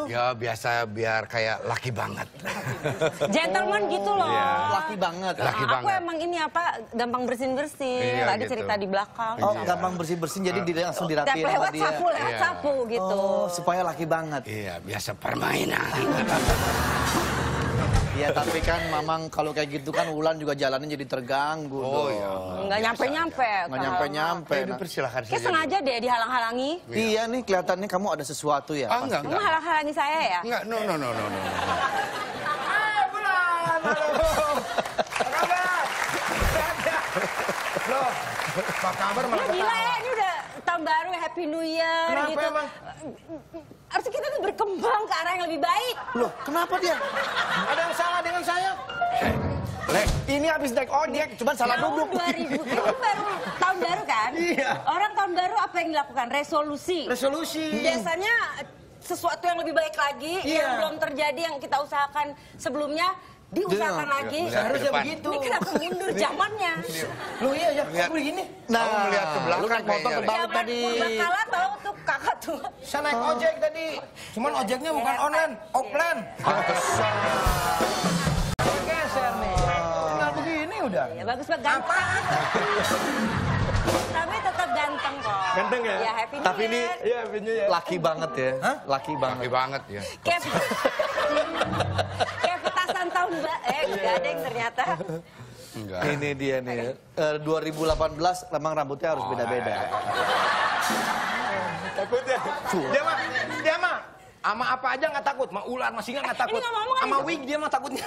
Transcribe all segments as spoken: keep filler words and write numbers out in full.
Ya biasa biar kayak laki banget. Gentleman gitu loh. Iya. Laki banget. Laki Aku banget. emang ini apa, gampang bersin-bersin. Iya, Tadi gitu. cerita di belakang. Oh, Iya. gampang bersih-bersih jadi dia langsung Tiap dirapiin sama lewat dia. sapu, lewat Iya. sapu gitu. Oh, supaya laki banget. Iya, biasa permainan. Iya, tapi kan Mamang kalau kayak gitu kan Wulan juga jalannya jadi terganggu. Oh, dong. iya. Nggak nyampe-nyampe. Nggak nyampe-nyampe. Ini Nah. persilahkan Kayak saja. sengaja deh dihalang-halangi. Iya nih kelihatannya kamu ada sesuatu ya. Ah, enggak, Kamu enggak. halang-halangi saya ya? Enggak, no, no, no, no, no. Eh, Bulan! Apa kabar? Loh, apa kabar Lu malah gila ketawa? ya, ini udah tahun baru, Happy New Year Kenapa gitu. emang? Harusnya kita tuh berkembang ke arah yang lebih baik. Loh, kenapa dia? Ada yang salah dengan saya? Lek, ini habis naik ojek, cuman salah Tahun duduk. dua ribu, itu baru tahun baru kan? Iya. Orang tahun baru apa yang dilakukan? Resolusi. Resolusi. Biasanya sesuatu yang lebih baik lagi, Iya. yang belum terjadi, yang kita usahakan sebelumnya, diusahakan Iya. lagi. Melihat Seharusnya ke depan. begitu. Ini kenapa mundur zamannya? Loh iya ya, Lihat. kok begini? Nah, Kamu melihat ke belakang lu naik motor kayaknya, Lek. terbalik tadi. Kala tahu tuh kakak tuh. Saya naik ojek tadi. Cuman ojeknya bukan online, offline. Geser nih. Tinggal begini udah. Ya bagus banget, ganteng. Tapi tetap ganteng kok. Ganteng ya? Ya, Happy New Tapi ini Year. Iya, pinnya ya. laki banget ya. Hah? Laki banget. Laki banget ya. Kayak kayak petasan tahun ba- eh enggak ada yang ternyata. Enggak. Ini dia nih. Eh, dua ribu delapan belas memang rambutnya harus beda-beda. Takut ya? Dia mah, dia mah sama apa aja nggak takut, sama ular, sama singa nggak takut. Ini ngomong kan Sama gitu. wig dia mah takutnya.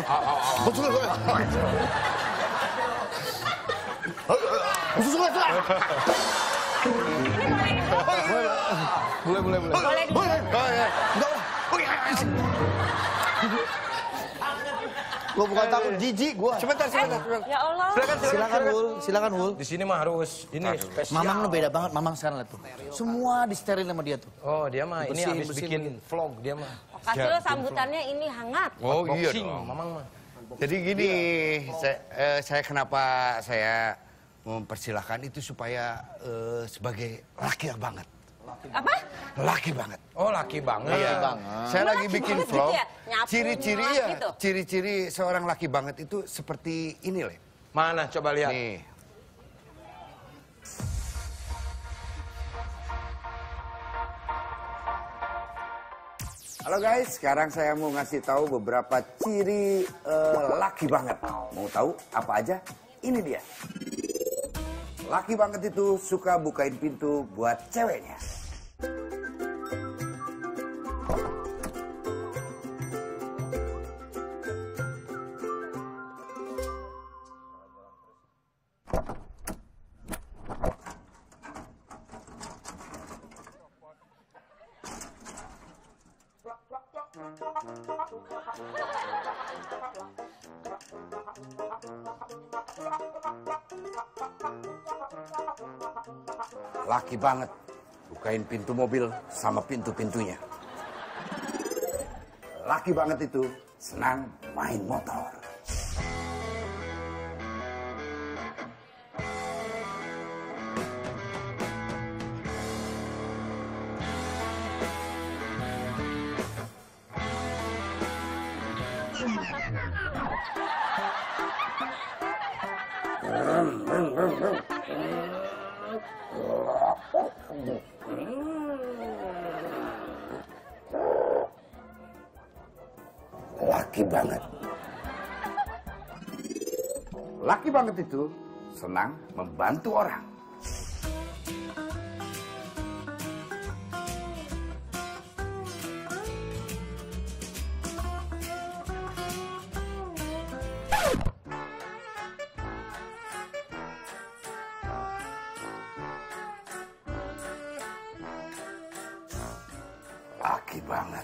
Boleh, boleh, boleh. Boleh dulu. Oh, ya. Gua bukan takut, jijik gua. Sebentar, sebentar. sebentar. Ya Allah. Silakan Wul, silakan Wul. Di sini mah harus ini spesial. Mamang lu beda banget, Mamang sekarang lihat tuh. Semua disteril sama dia tuh. Oh, dia mah ini Bersihin, habis bersihin bikin begini. vlog dia mah. Kasih lo sambutannya ini hangat. Oh iya Boxing, dong. Mamang mah. Jadi gini, saya, eh, saya kenapa saya mempersilahkan itu supaya eh, sebagai laki yang banget. Apa? Laki banget. Oh, laki banget. Iya. banget. Saya Emang lagi laki bikin banget vlog. gitu ya? Nyapu, Ciri-ciri nyuap ya, gitu? ciri-ciri seorang laki banget itu seperti ini, Le. Mana coba lihat. Nih. Halo guys, sekarang saya mau ngasih tahu beberapa ciri eh, laki banget. Mau tahu apa aja? Ini dia. Laki banget itu suka bukain pintu buat ceweknya. Laki banget. Bukain pintu mobil sama pintu-pintunya. Laki banget itu senang main motor. Laki banget. Laki banget itu senang membantu orang. Laki banget.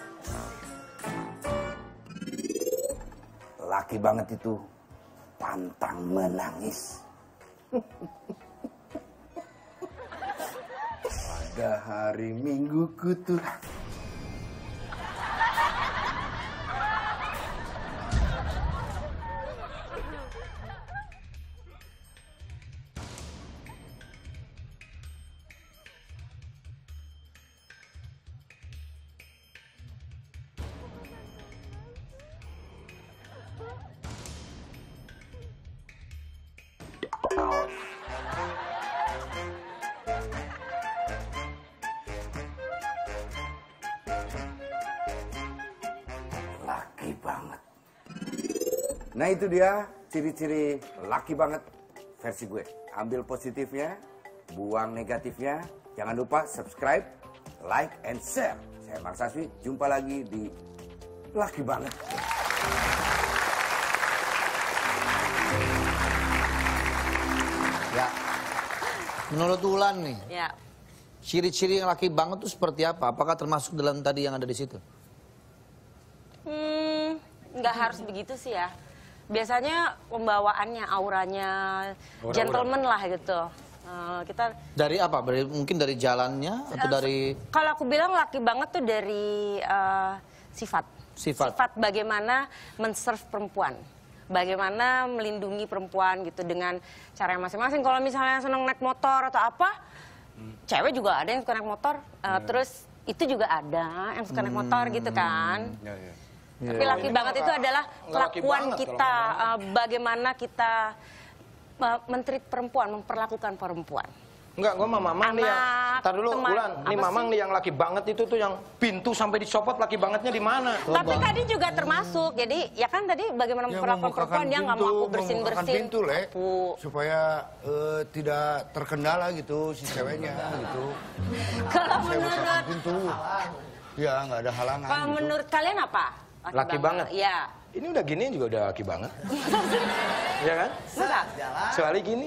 Laki banget itu pantang menangis. Pada hari Minggu kutu. Nah itu dia ciri-ciri laki banget versi gue. Ambil positifnya, buang negatifnya. Jangan lupa subscribe, like, and share. Saya Mang Saswi, jumpa lagi di Laki Banget. Ya, menurut Ulan nih, Ya. ciri-ciri yang laki banget tuh seperti apa? Apakah termasuk dalam tadi yang ada di situ? Hmm, nggak harus begitu sih ya. Biasanya pembawaannya, auranya, Aura-aura. gentleman lah gitu. Eh, kita Dari apa? Dari, mungkin dari jalannya atau Eh, dari Kalau aku bilang laki banget tuh dari eh, sifat. Sifat. bagaimana men-serve perempuan. Bagaimana melindungi perempuan gitu dengan cara yang masing-masing. Kalau misalnya senang naik motor atau apa, cewek juga ada yang suka naik motor. Eh, Terus itu juga ada yang suka naik motor gitu kan. Ya, ya. Tapi laki banget itu adalah nggak laki kelakuan banget kita, kalau eh, bagaimana kita uh, mentreat perempuan, memperlakukan perempuan. Enggak, gua mah mamang nih yang... Anak, Ntar dulu, teman, Ulan. Nih apa mamang sih? nih yang laki banget itu tuh yang pintu sampai dicopot, laki bangetnya di mana? Tapi tadi juga termasuk, jadi ya kan tadi bagaimana Ya, memperlakukan membukakan perempuan, dia nggak mau aku membukakan bersin-bersin. pintu, Le. Aku. Supaya eh, tidak terkendala gitu si ceweknya gitu. Kalau Saya bukakan menurut, pintu. Ya, nggak ada halangan kalau gitu. menurut kalian apa? Laki banget? Iya. Ini udah gini juga udah laki banget. Iya kan? Masa? Soalnya gini.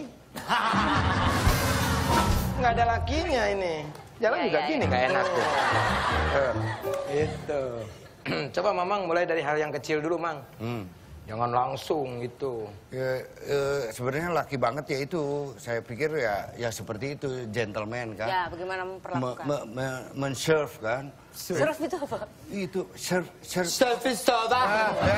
Nggak ada lakinya ini. Jalan Ya, juga ya, gini, ya. nggak enak tuh. Eh, Itu. Coba Mamang mulai dari hal yang kecil dulu, Mang. Hmm. Jangan langsung gitu. Ya, eh, sebenarnya laki banget ya itu. Saya pikir ya ya seperti itu, gentleman kan. Ya, bagaimana Me, memperlakukan. me, me, men-serve kan. Serve itu apa? Itu serve serve. service Ah, ya.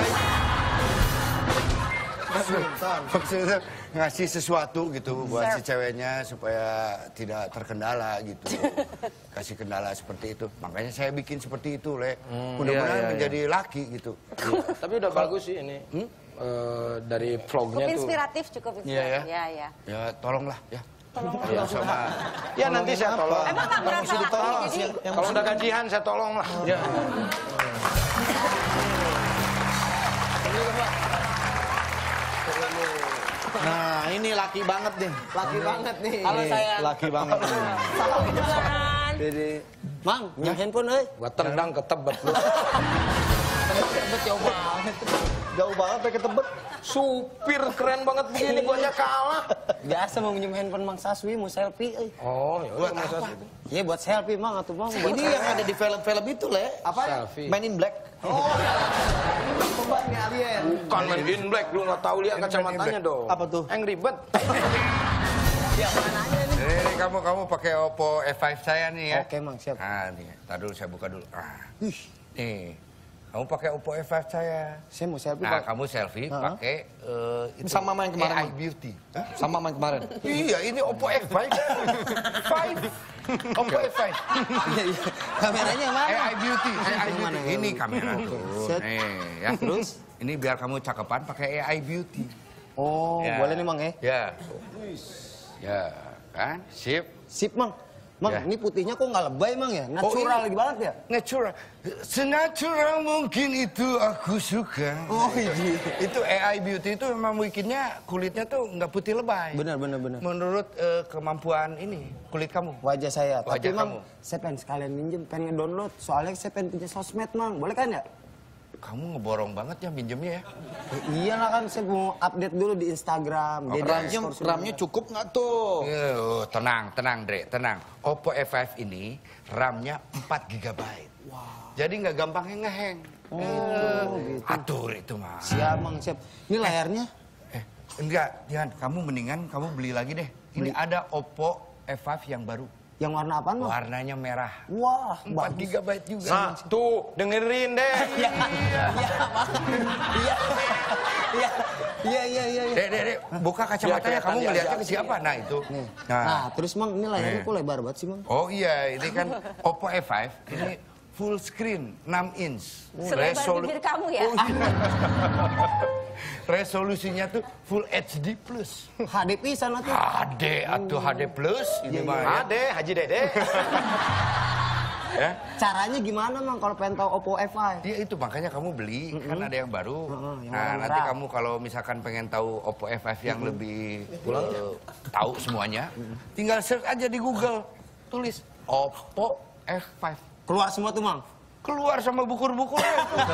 Maksudnya ngasih sesuatu gitu buat si ceweknya supaya tidak terkendala gitu. Kasih kendala seperti itu. Makanya saya bikin seperti itu, Le. Mudah-mudahan iya, iya, menjadi laki gitu. Tapi udah bagus sih ini. Eh, dari Cukup vlognya tuh. inspiratif, cukup Iya, inspiratif. ya. Ya, ya. Ya tolonglah ya. Tolong. Ya sama. Ya nanti saya tolong. Emang nggak berasa laki, jadi Kalau udah gajian saya tolong lah. Ya. Nah, ini laki banget nih. Laki banget nih. Halo saya. Laki banget nih. Jangan. Jadi, Mang, nyam handphone euy. Gua tendang ke tebet lu. Tebet jauh banget. Jauh banget pakai tebet. Supir keren banget begini gua aja kalah. Biasa mau minjem handphone Mang Saswi mau selfie euy. Oh, ya udah masa itu. Iya buat selfie Mang atuh Mang. Buat Ini yang ada di film-film itu, Le. apa? Selfie. Man in Black. Coba nih alien. Bukan main in black, lu nggak tahu lihat kacamatanya dong. Apa tuh? Angry Bird. Ini, ini kamu kamu pakai Oppo F lima saya nih ya. Oke Mang, siap. Nah, nih, tar dulu saya buka dulu. Ah. Nih. Kamu pakai Oppo F lima saya. Saya mau selfie, Nah, Pak. kamu selfie Heeh. pakai eh, itu Sama sama yang kemarin, A I Bang. Beauty. Hah? Sama main kemarin. Iya, ini Oppo F lima. Five. Oppo F lima. Iya, iya. Kameranya yang mana? A I Beauty, A I Yang Beauty. mana? Ini kamera tuh. Set. Nih, ya. Terus ini biar kamu cakepan pakai A I Beauty. Oh, Ya. boleh nih Mang ya. Ya. Ya, kan? Sip. Sip Mang. Mang, Ya. ini putihnya kok nggak lebay Mang ya? Natural ini- lagi banget ya? Natural. Senatural mungkin itu aku suka. Oh iya. Itu A I Beauty itu memang bikinnya kulitnya tuh nggak putih lebay. Benar, benar, benar. Menurut eh, kemampuan ini kulit kamu. Wajah saya. Wajah Tapi Mang, kamu. saya pengen sekalian minjem, pengen nge-download. Soalnya saya pengen punya sosmed Mang. Boleh kan ya? Kamu ngeborong banget ya minjemnya ya. Ya iyalah kan saya mau update dulu di Instagram. Dede RAM-nya, underscore RAM-nya cukup nggak tuh? Eh, oh, tenang, tenang Dre, tenang. Oppo F lima ini RAM-nya empat giga byte. Wow. Jadi nggak gampangnya ngeheng. Oh, gitu. Atur itu mah. Siap Mang, siap. Ini layarnya? Eh, enggak, Dian, kamu mendingan kamu beli lagi deh. Ini ada Oppo F lima yang baru. Yang warna apaan Mang? Warnanya merah. Wah, empat bagus. giga byte juga. Nah, tuh dengerin deh. Iya, iya, iya, iya, iya, iya, iya. Dek, dek, dek, buka kacamatanya, Biar kamu kelihatan ngeliatnya dia ke siapa? Nah, itu. Nih. Nah, Nah, terus Mang, ini layarnya Nih. kok lebar banget sih Mang? oh iya, ini kan Oppo F lima, ini full screen, enam inch. Selebar Resolu- bibir kamu ya? Oh, iya. Resolusinya tuh full H D plus. H D pisan atuh. H D atau H D plus ini mah ya. Ade, Haji Dede. Ya? Caranya gimana Mang kalau pengen tahu Oppo F lima? Ya itu makanya kamu beli, kan ada yang baru. Mm-mm, yang Nah warna nanti merah. kamu kalau misalkan pengen tahu Oppo F lima yang lebih eh, tahu semuanya, tinggal search aja di Google, tulis Oppo F lima. Keluar semua tuh Mang. Keluar sama bukur-bukurnya.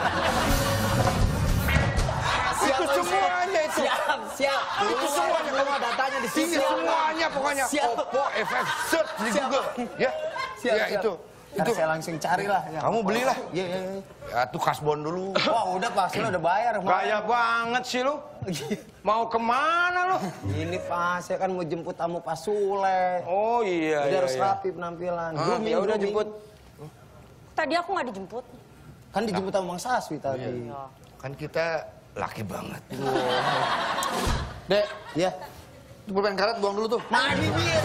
Itu semuanya itu. Siap, siap. Itu semuanya kamu datanya di sini. Semuanya pokoknya Siap. Oppo F lima search di Google. Ya, Siap, ya siap. itu. Ntar Itu saya langsung carilah. Ya. kamu belilah. Iya, iya, iya. Ya tuh kasbon dulu. Wah udah pasti lo udah bayar. Mang. Gaya banget sih lu. Mau kemana lu? Ini Pak, saya kan mau jemput tamu Pak Sule. Oh iya, Udah iya, harus iya. rapi penampilan. Ah, Grooming, ya udah grooming. jemput. Tadi aku nggak dijemput. Kan dijemput sama Mang Saswi tadi. Kan kita laki banget. Dek, Iya. itu pulpen karet buang dulu tuh. Nah, bibir.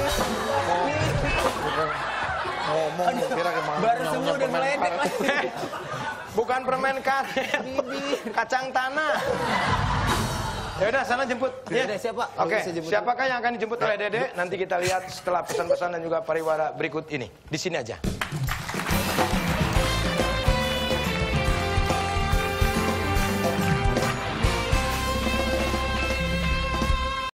Ngomong, kira kemana? Baru semua udah meledek lagi. Bukan permen karet, kacang tanah. Ya udah sana jemput. Ya udah, siap, Pak. Kalau Oke, bisa jemput siapakah yang akan dijemput oleh Dede? Nanti kita lihat setelah pesan-pesan dan juga pariwara berikut ini. Di sini aja.